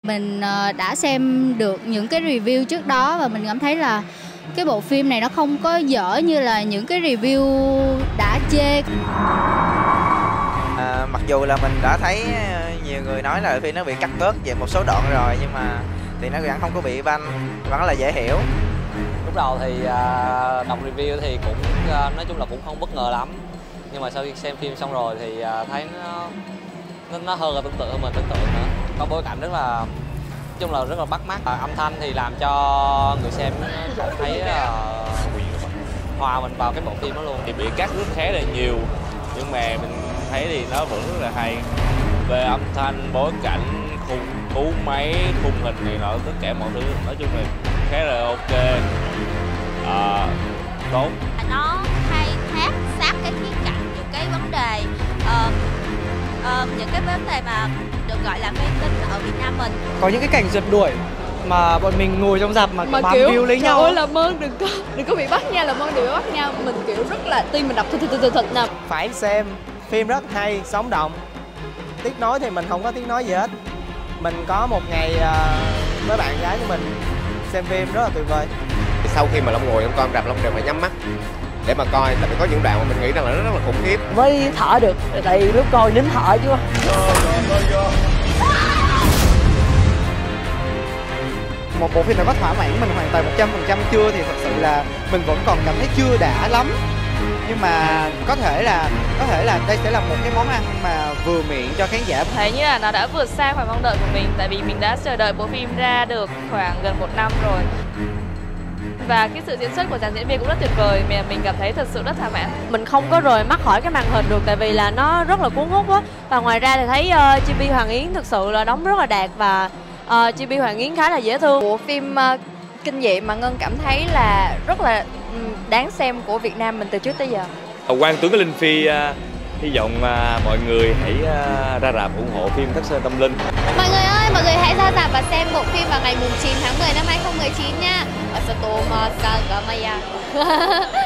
Mình đã xem được những cái review trước đó và mình cảm thấy là cái bộ phim này nó không có dở như là những cái review đã chê. Mặc dù là mình đã thấy nhiều người nói là phim nó bị cắt bớt về một số đoạn rồi, nhưng mà thì nó vẫn không có bị ban, vẫn là dễ hiểu. Lúc đầu thì đọc review thì cũng nói chung là cũng không bất ngờ lắm, nhưng mà sau khi xem phim xong rồi thì thấy nó hơn là tưởng tượng hơn mình tưởng tượng nữa. Có bối cảnh nói chung là rất là bắt mắt. Âm thanh thì làm cho người xem thấy hòa mình vào cái bộ phim đó luôn. Thì bị cắt rất khá là nhiều, nhưng mà mình thấy thì nó vẫn rất là hay. Về âm thanh, bối cảnh, khung cú máy, khung hình này nọ, tất cả mọi thứ nói chung là khá là ok, tốt. Nó khai thác sát cái khía cạnh những cái vấn đề những cái vấn đề mà được gọi là mê tín ở Việt Nam mình. Có những cái cảnh rượt đuổi mà bọn mình ngồi trong rạp mà bám kiểu víu lấy nhau. Ôi làm ơn đừng có bị bắt nha, làm ơn đừng có bắt nha. Mình kiểu rất là tim mình đập thịt nè. Phải xem phim rất hay, sống động. Tiếc nói thì mình không có tiếc nói gì hết. Mình có một ngày với bạn gái của mình xem phim rất là tuyệt vời. Sau khi mà Long ngồi trong con rạp, Long đều phải nhắm mắt để mà coi, tại vì có những đoạn mà mình nghĩ rằng là nó rất là khủng khiếp. Mới thở được, tại vì lúc coi nín thở chứ. Một bộ phim này có thỏa mãn mình hoàn toàn 100% chưa thì thật sự là mình vẫn còn cảm thấy chưa đã lắm. Nhưng mà có thể là đây sẽ là một cái món ăn mà vừa miệng cho khán giả. Thấy như là nó đã vượt xa khỏi mong đợi của mình, tại vì mình đã chờ đợi bộ phim ra được khoảng gần 1 năm rồi. Và cái sự diễn xuất của dàn diễn viên cũng rất tuyệt vời, mà mình cảm thấy thật sự rất thỏa mãn. Mình không có rời mắt khỏi cái màn hình được, tại vì là nó rất là cuốn hút á. Và ngoài ra thì thấy Chi Hoàng Yến thực sự là đóng rất là đạt, và Chi Hoàng Yến khá là dễ thương. Bộ phim kinh dị mà Ngân cảm thấy là rất là đáng xem của Việt Nam mình từ trước tới giờ. Quang Tuấn, Linh Phi hy vọng mọi người hãy ra rạp ủng hộ phim Thất Sơn Tâm Linh. Mọi người ơi, mọi người hãy ra rạp và xem bộ phim vào ngày 9 tháng 10 năm 2019 nha. Ở Sato Masagamaya.